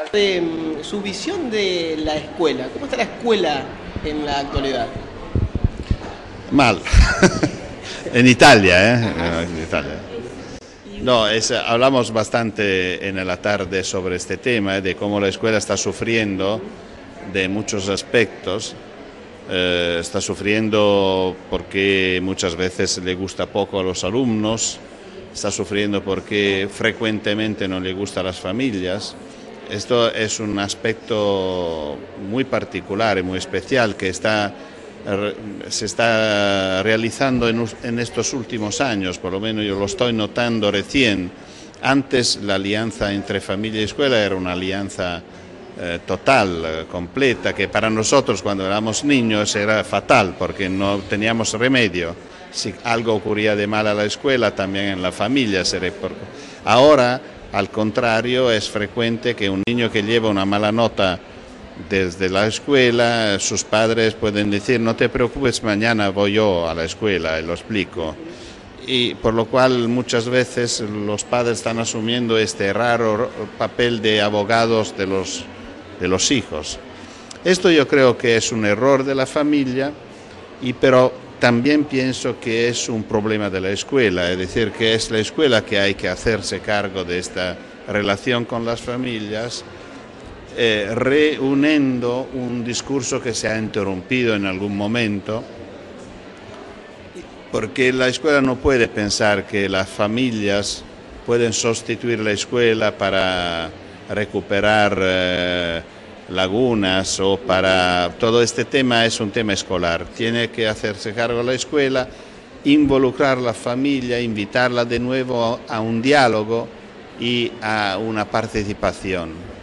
Su visión de la escuela. ¿Cómo está la escuela en la actualidad? Mal. En Italia, ¿eh? En Italia. No, hablamos bastante en la tarde sobre este tema, de cómo la escuela está sufriendo de muchos aspectos. Está sufriendo porque muchas veces le gusta poco a los alumnos, está sufriendo porque frecuentemente no le gusta a las familias. Esto es un aspecto muy particular y muy especial que se está realizando en estos últimos años, por lo menos yo lo estoy notando recién. Antes la alianza entre familia y escuela era una alianza total, completa, que para nosotros cuando éramos niños era fatal porque no teníamos remedio. Si algo ocurría de mal a la escuela, también en la familia. Ahora, al contrario, es frecuente que un niño que lleva una mala nota desde la escuela, sus padres pueden decir: no te preocupes, mañana voy yo a la escuela y lo explico. Y por lo cual muchas veces los padres están asumiendo este raro papel de abogados de los hijos. Esto yo creo que es un error de la familia, pero también pienso que es un problema de la escuela, es decir, que es la escuela que hay que hacerse cargo de esta relación con las familias, reuniendo un discurso que se ha interrumpido en algún momento, porque la escuela no puede pensar que las familias pueden sustituir la escuela para recuperar lagunas o para... Todo este tema es un tema escolar, tiene que hacerse cargo la escuela, involucrar a la familia, invitarla de nuevo a un diálogo y a una participación.